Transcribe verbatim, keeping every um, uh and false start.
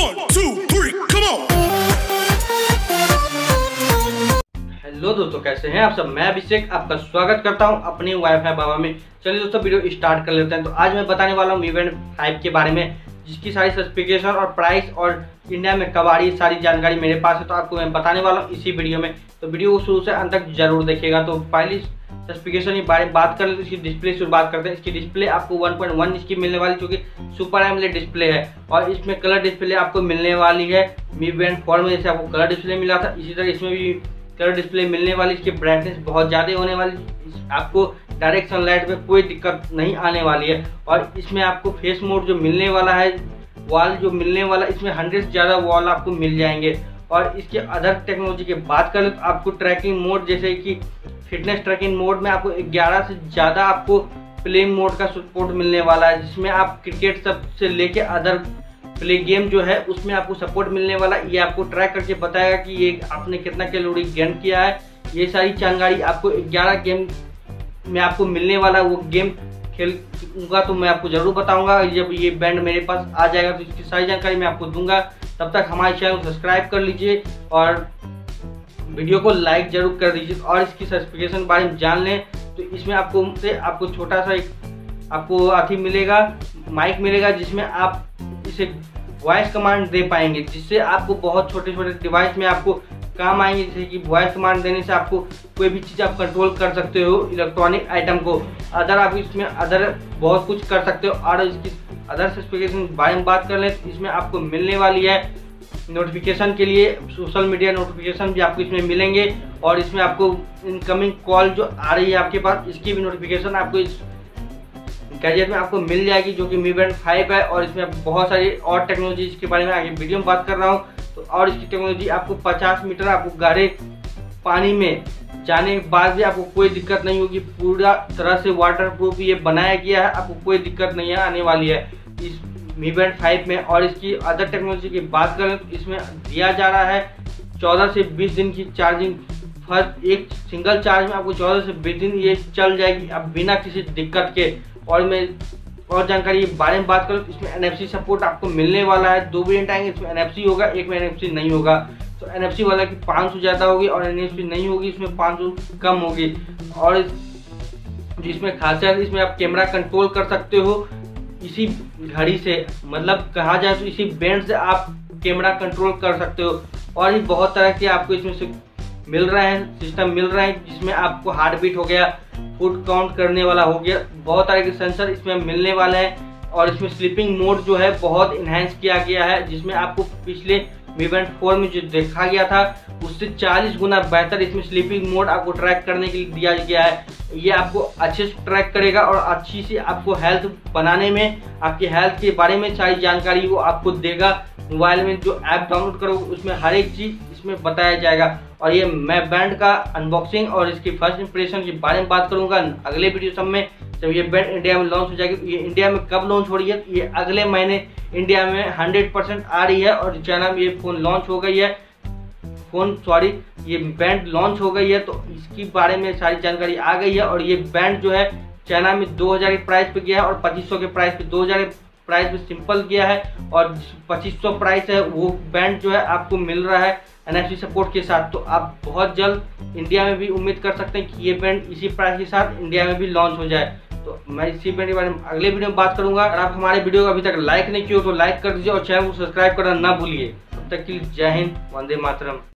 One, two, three, come on. Hello दोस्तों, कैसे हैं आप सब। मैं अभिषेक आपका स्वागत करता हूं अपने वाईफाई बाबा में। चलिए दोस्तों, वीडियो स्टार्ट कर लेते हैं। तो आज मैं बताने वाला हूं Mi Band फाइव के बारे में, जिसकी सारी स्पेसिफिकेशन और प्राइस और इंडिया में कब आ रही है सारी जानकारी मेरे पास है। तो आपको मैं बताने वाला हूँ इसी वीडियो में, तो वीडियो को शुरू से अंत तक जरूर देखिएगा। तो पहली स्पेसिफिकेशन के बारे में बात कर लेते हैं, इसकी डिस्प्ले से बात करते हैं। इसकी डिस्प्ले आपको वन पॉइंट वन इंच की मिलने वाली, जो कि सुपर एमोलेड डिस्प्ले है, और इसमें कलर डिस्प्ले आपको मिलने वाली है। Mi Band फोर में जैसे आपको कलर डिस्प्ले मिला था, इसी तरह इसमें भी कलर डिस्प्ले मिलने वाली। इसकी ब्राइटनेस बहुत ज़्यादा होने वाली, आपको डायरेक्ट सनलाइट में कोई दिक्कत नहीं आने वाली है। और इसमें आपको फेस मोड जो मिलने वाला है, वॉल जो मिलने वाला, इसमें हंड्रेड से ज़्यादा वॉल आपको मिल जाएंगे। और इसके अदर टेक्नोलॉजी की बात करें तो आपको ट्रैकिंग मोड, जैसे कि फिटनेस ट्रैकिंग मोड में आपको ग्यारह से ज़्यादा आपको प्ले मोड का सपोर्ट मिलने वाला है, जिसमें आप क्रिकेट सब से लेके अदर प्ले गेम जो है उसमें आपको सपोर्ट मिलने वाला है। ये आपको ट्रैक करके बताएगा कि ये आपने कितना कैलोरी गेन किया है। ये सारी जानकारी आपको ग्यारह गेम में आपको मिलने वाला है। वो गेम खेलूंगा तो मैं आपको ज़रूर बताऊंगा। जब ये बैंड मेरे पास आ जाएगा तो इसकी सारी जानकारी मैं आपको दूंगा। तब तक हमारे चैनल को सब्सक्राइब कर लीजिए और वीडियो को लाइक जरूर कर दीजिए। और इसकी स्पेसिफिकेशन के बारे में जान लें तो इसमें आपको से आपको छोटा सा एक आपको अथी मिलेगा, माइक मिलेगा, जिसमें आप इसे वॉइस कमांड दे पाएंगे, जिससे आपको बहुत छोटे छोटे डिवाइस में आपको काम आएंगे। जैसे कि वॉइस कमांड देने से आपको कोई भी चीज़ आप कंट्रोल कर सकते हो, इलेक्ट्रॉनिक आइटम को। अदर आप इसमें अदर बहुत कुछ कर सकते हो। और इसकी अदर स्पेसिफिकेशन के बारे में बात कर लें तो इसमें आपको मिलने वाली है नोटिफिकेशन के लिए, सोशल मीडिया नोटिफिकेशन भी आपको इसमें मिलेंगे। और इसमें आपको इनकमिंग कॉल जो आ रही है आपके पास, इसकी भी नोटिफिकेशन आपको इस गैजेट में आपको मिल जाएगी, जो कि Mi Band फाइव है। और इसमें बहुत सारी और टेक्नोलॉजी के बारे में आगे वीडियो में बात कर रहा हूँ। तो और इसकी टेक्नोलॉजी आपको पचास मीटर आपको गहरे पानी में जाने के बाद भी आपको कोई दिक्कत नहीं होगी। पूरा तरह से वाटर प्रूफ ये बनाया गया है, आपको कोई दिक्कत नहीं आने वाली है इस Mi Band फाइव में। और इसकी अदर टेक्नोलॉजी की बात करें तो इसमें दिया जा रहा है चौदह से बीस दिन की चार्जिंग। फर्स्ट एक सिंगल चार्ज में आपको चौदह से बीस दिन ये चल जाएगी अब बिना किसी दिक्कत के। और मैं और जानकारी के बारे में बात करूँ तो इसमें एन एफ सी सपोर्ट आपको मिलने वाला है। दो वेरिएंट आएंगे, इसमें एन एफ सी होगा, एक में एन एफ सी नहीं होगा। तो एन एफ सी वाला की पाँच सौ ज़्यादा होगी और एन एफ सी नहीं होगी, इसमें पाँच सौ कम होगी। और जिसमें खासियत, इसमें आप कैमरा कंट्रोल कर सकते हो इसी घड़ी से, मतलब कहा जाए तो इसी बैंड से आप कैमरा कंट्रोल कर सकते हो। और ये बहुत तरह के आपको इसमें से मिल रहे हैं, सिस्टम मिल रहे हैं, जिसमें आपको हार्ट बीट हो गया, फुट काउंट करने वाला हो गया, बहुत तरह के सेंसर इसमें मिलने वाले हैं। और इसमें स्लीपिंग मोड जो है बहुत इन्हेंस किया गया है, जिसमें आपको पिछले Mi Band फोर में जो देखा गया था उससे चालीस गुना बेहतर इसमें स्लीपिंग मोड आपको ट्रैक करने के लिए दिया गया है। ये आपको अच्छे से ट्रैक करेगा और अच्छी सी आपको हेल्थ बनाने में, आपकी हेल्थ के बारे में सारी जानकारी वो आपको देगा। मोबाइल में जो ऐप डाउनलोड करोगे उसमें हर एक चीज़ इसमें बताया जाएगा। और ये मैं बैंड का अनबॉक्सिंग और इसकी फर्स्ट इंप्रेशन के बारे में बात करूंगा अगले वीडियो सब में, जब ये बैंड इंडिया में लॉन्च हो जाएगी। तो ये इंडिया में कब लॉन्च हो रही है, ये अगले महीने इंडिया में हंड्रेड परसेंट आ रही है। और चाइना में ये फ़ोन लॉन्च हो गई है, फ़ोन सॉरी ये बैंड लॉन्च हो गई है, तो इसके बारे में सारी जानकारी आ गई है। और ये बैंड जो है चाइना में दो हज़ार के प्राइस पे गया है और पच्चीस सौ के प्राइस पे, दो हज़ार प्राइस पे सिंपल गया है और पच्चीस सौ प्राइस है वो बैंड जो है आपको मिल रहा है एन एफ सी सपोर्ट के साथ। तो आप बहुत जल्द इंडिया में भी उम्मीद कर सकते हैं कि ये बैंड इसी प्राइस के साथ इंडिया में भी लॉन्च हो जाए। तो मैं इसी बैंड के बारे में अगले वीडियो में बात करूंगा। अगर आप हमारे वीडियो को अभी तक लाइक नहीं किया तो लाइक कर दीजिए और चैनल को सब्सक्राइब करना ना भूलिए। तब तक के लिए जय हिंद, वंदे मातरम।